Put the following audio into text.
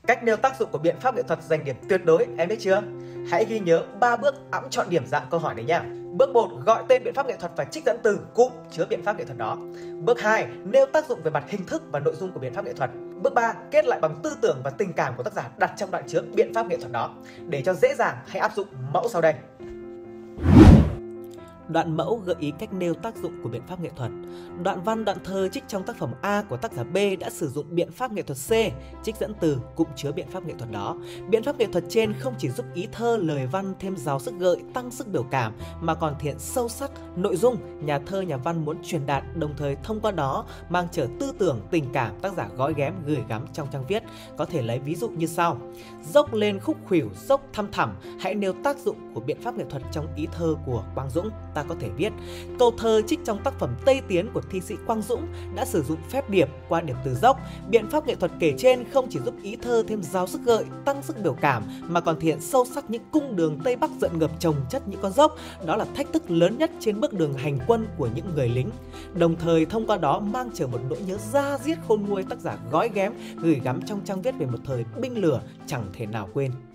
Cách nêu tác dụng của biện pháp nghệ thuật giành điểm tuyệt đối, em biết chưa? Hãy ghi nhớ 3 bước ẵm chọn điểm dạng câu hỏi này nha. Bước 1, gọi tên biện pháp nghệ thuật và trích dẫn từ cụm chứa biện pháp nghệ thuật đó. Bước 2, nêu tác dụng về mặt hình thức và nội dung của biện pháp nghệ thuật. Bước 3, kết lại bằng tư tưởng và tình cảm của tác giả đặt trong đoạn chứa biện pháp nghệ thuật đó. Để cho dễ dàng, hãy áp dụng mẫu sau đây. Đoạn mẫu gợi ý cách nêu tác dụng của biện pháp nghệ thuật. Đoạn văn, đoạn thơ trích trong tác phẩm A của tác giả B đã sử dụng biện pháp nghệ thuật C, trích dẫn từ cụm chứa biện pháp nghệ thuật đó. Biện pháp nghệ thuật trên không chỉ giúp ý thơ, lời văn thêm giàu sức gợi, tăng sức biểu cảm mà còn thể hiện sâu sắc nội dung nhà thơ nhà văn muốn truyền đạt, đồng thời thông qua đó mang chở tư tưởng, tình cảm tác giả gói ghém gửi gắm trong trang viết. Có thể lấy ví dụ như sau: dốc lên khúc khuỷu, dốc thăm thẳm, hãy nêu tác dụng của biện pháp nghệ thuật trong ý thơ của Quang Dũng. Ta có thể viết câu thơ trích trong tác phẩm Tây Tiến của thi sĩ Quang Dũng đã sử dụng phép điệp qua điểm từ dốc. Biện pháp nghệ thuật kể trên không chỉ giúp ý thơ thêm giàu sức gợi, tăng sức biểu cảm mà còn thể hiện sâu sắc những cung đường Tây Bắc dợn ngập chồng chất những con dốc. Đó là thách thức lớn nhất trên bước đường hành quân của những người lính. Đồng thời thông qua đó mang chở một nỗi nhớ da diết khôn nguôi tác giả gói ghém gửi gắm trong trang viết về một thời binh lửa chẳng thể nào quên.